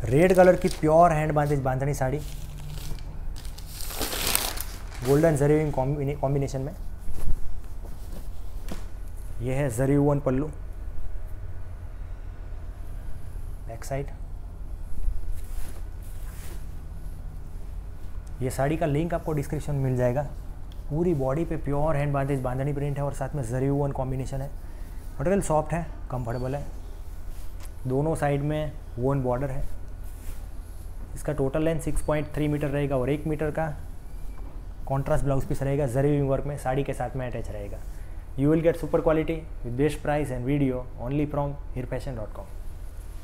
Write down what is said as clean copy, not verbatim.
Red colour की pure hand bandhani sari, golden zari wing combination में। यह है zari woven pallu, back side. ये साड़ी का लिंक आपको डिस्क्रिप्शन में मिल जाएगा। पूरी बॉडी पे प्योर हैंड बांधनी प्रिंट है और साथ में जरी वुवन कॉम्बिनेशन है। मटेरियल सॉफ्ट है, कंफर्टेबल है। दोनों साइड में वुवन बॉर्डर है। इसका टोटल लेंथ 6.3 मीटर रहेगा और 1 मीटर का कॉन्ट्रास्ट ब्लाउज पीस रहेगा, जरी विंग वर्क में साड़ी के साथ में अटैच रहेगा। You will get super quality with best price and video only from hirfashion.com।